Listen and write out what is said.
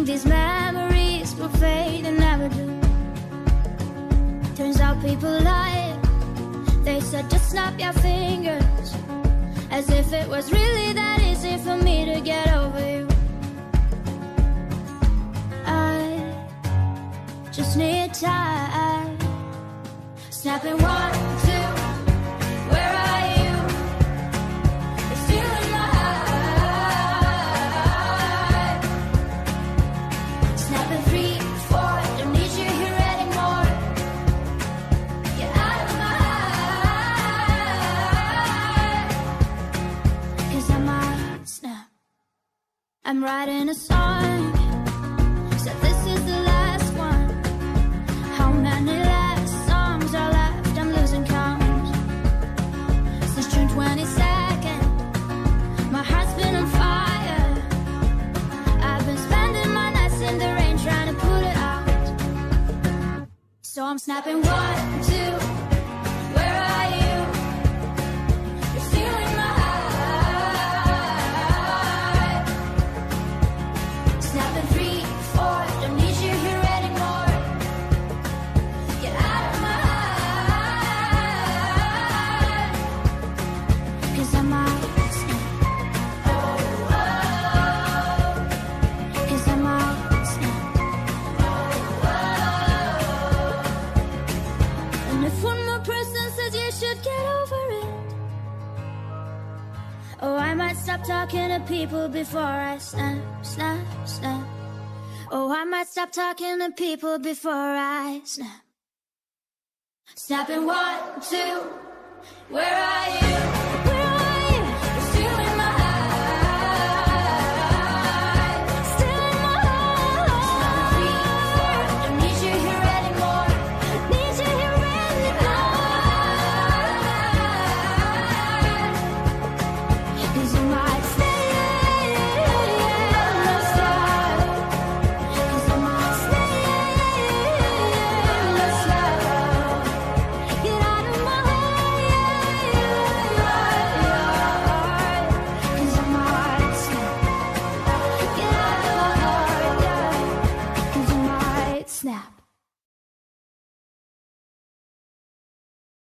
these memories will fade and never do. Turns out people lie. They said just snap your fingers, as if it was really that easy for me to get over you. I just need time. Snapping 1, 2, where are you? You're still in my heart. Snapping 3, 4, don't need you here anymore. Get out of my heart. 'Cause I might snap. I'm writing a song, so this is the last one. How many last songs are left? I'm losing count. Since June 22nd, my heart's been on fire. I've been spending my nights in the rain trying to put it out. So I'm snapping 1, 2, where are you? You're still in my heart. Snapping 3, 4, don't need you here anymore. Get out of my heart. 'Cause I might snap. Oh, oh. 'Cause I might snap. Oh, oh. And if one more person says you should get over it, oh, I might stop talking to people before I snap, snap, snap. Oh, I might stop talking to people before I snap. Snapping 1, 2, where are you?